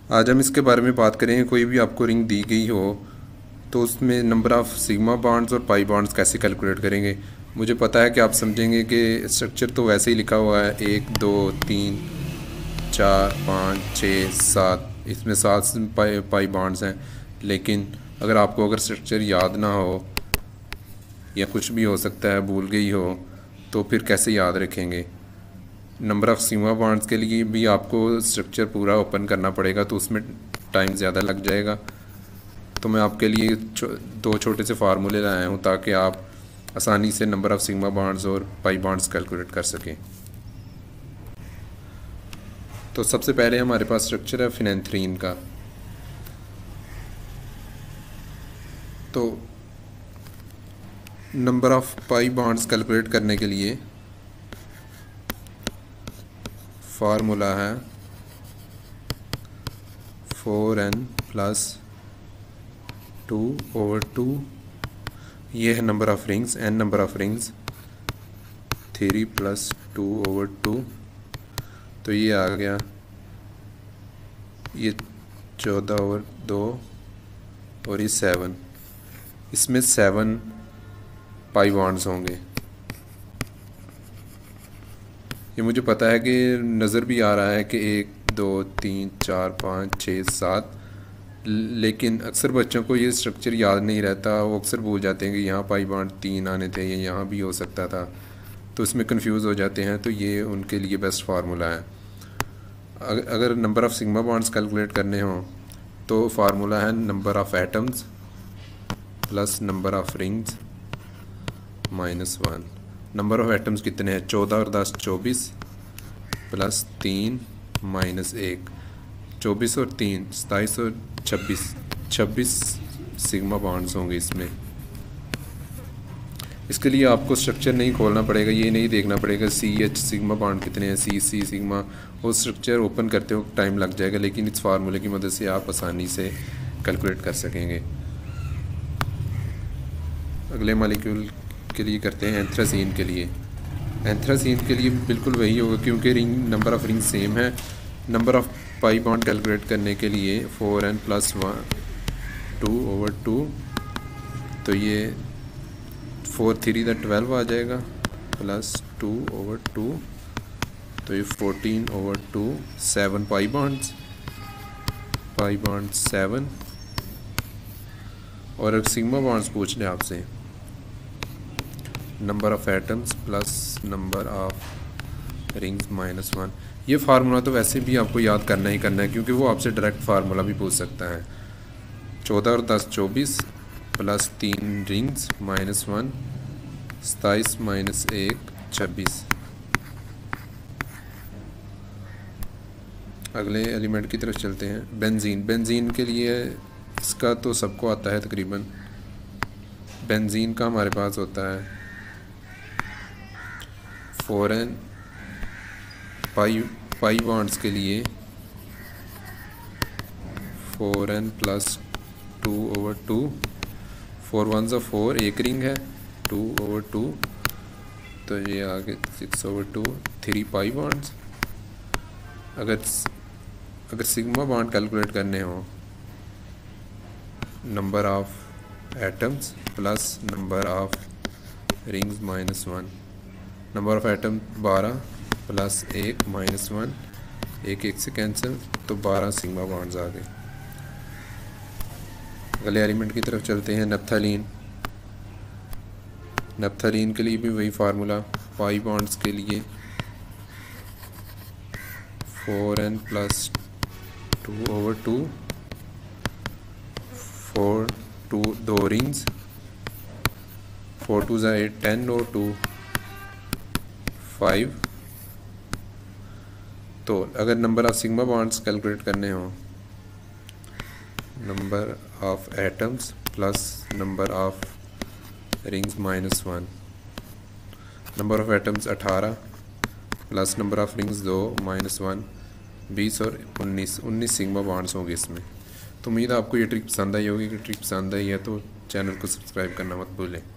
आज हम इसके बारे में बात करेंगे। कोई भी आपको रिंग दी गई हो तो उसमें नंबर ऑफ़ सिग्मा बॉन्ड्स और पाई बॉन्ड्स कैसे कैलकुलेट करेंगे। मुझे पता है कि आप समझेंगे कि स्ट्रक्चर तो वैसे ही लिखा हुआ है 1 2 3 4 5 6 7, इसमें 7 पाई बॉन्ड्स हैं। लेकिन अगर स्ट्रक्चर याद ना हो या कुछ भी हो सकता है, भूल गई हो, तो फिर कैसे याद रखेंगे। नंबर ऑफ़ सिग्मा बॉन्ड्स के लिए भी आपको स्ट्रक्चर पूरा ओपन करना पड़ेगा, तो उसमें टाइम ज़्यादा लग जाएगा। तो मैं आपके लिए दो छोटे से फार्मूले लाया हूँ ताकि आप आसानी से नंबर ऑफ़ सिग्मा बॉन्ड्स और पाई बॉन्ड्स कैलकुलेट कर सकें। तो सबसे पहले हमारे पास स्ट्रक्चर है फिनेंथ्रीन का। तो number of pi bonds calculate करने के लिए फार्मूला है 4n + 2/2। ये है number of rings, n number of rings, 3 + 2/2। तो ये आ गया, ये 14/2 और ये 7। इसमें 7 पाई बॉन्ड्स होंगे। ये मुझे पता है कि नज़र भी आ रहा है कि 1 2 3 4 5 6 7, लेकिन अक्सर बच्चों को ये स्ट्रक्चर याद नहीं रहता। वो अक्सर भूल जाते हैं कि यहाँ पाई बॉन्ड 3 आने थे या यहाँ भी हो सकता था, तो इसमें कंफ्यूज हो जाते हैं। तो ये उनके लिए बेस्ट फार्मूला है। अगर number of sigma bonds calculate करने हों तो फार्मूला है number of atoms plus number of rings -1। Number of atoms कितने हैं? 14 और 10 24 + 3 - 1, 24 और 3 27 और 26 सिग्मा बॉन्ड्स होंगे इसमें। इसके लिए आपको स्ट्रक्चर नहीं खोलना पड़ेगा, ये नहीं देखना पड़ेगा CH सिग्मा बॉन्ड कितने हैं, CC सिग्मा। वो स्ट्रक्चर ओपन करते वक्त टाइम लग जाएगा, लेकिन इस फार्मूले की मदद से आप आसानी से कैलकुलेट कर सकेंगे। अगले मॉलिक्यूल के लिए करते हैं एंथ्रासीन के लिए। एंथ्रासीन के लिए बिल्कुल वही होगा क्योंकि ring number of ring same है। Number of pi bond calculate करने के लिए 4n + 2/2। तो ये 4 3 12 आ जाएगा प्लस 2/2, तो ये 14/2। 7 पाई बॉन्ड्स 7। और अब सिग्मा बॉन्ड्स पूछ लें आपसे, number of atoms plus number of rings -1। ये फार्मूला तो वैसे भी आपको याद करना ही करना है क्योंकि वो आपसे डायरेक्ट फार्मूला भी पूछ सकता है। 14 और 10 24 + 3 रिंग्स -1, 27 - 1 26। अगले एलिमेंट की तरफ चलते हैं। बेंजीन के लिए इसका तो सबको आता है तकरीबन। बेंजीन का हमारे पास होता है 4n पाई बॉन्ड्स के लिए 4n + 2/2। 4 1 4, एक रिंग है, 2/2, तो ये आगे 6/2। 3 पाई बॉन्ड्स। अगर सिग्मा बॉन्ड कैलकुलेट करने हो, number of atoms plus number of rings -1। Number of atom 12 + 1 -1, 1 1 से कैंसिल, तो 12 सिग्मा बॉन्ड्स आ गए। अगले एलिमेंट की तरफ चलते हैं। नप्थलीन के लिए भी वही फार्मूला। पाई बॉन्ड्स के लिए 4n + 2/2, 4 2 रिंग्स, 4 2 8 10 और 2 5। तो अगर number of sigma bonds calculate करने हो, number of atoms plus number of rings -1। Number of atoms 18 plus number of rings 2 -1, 20 और 19 सिग्मा बॉन्ड्स होंगे इसमें। तो उम्मीद है आपको ये ट्रिक पसंद आई होगी। कि ट्रिक पसंद आई है तो चैनल को सब्सक्राइब करना मत भूलें।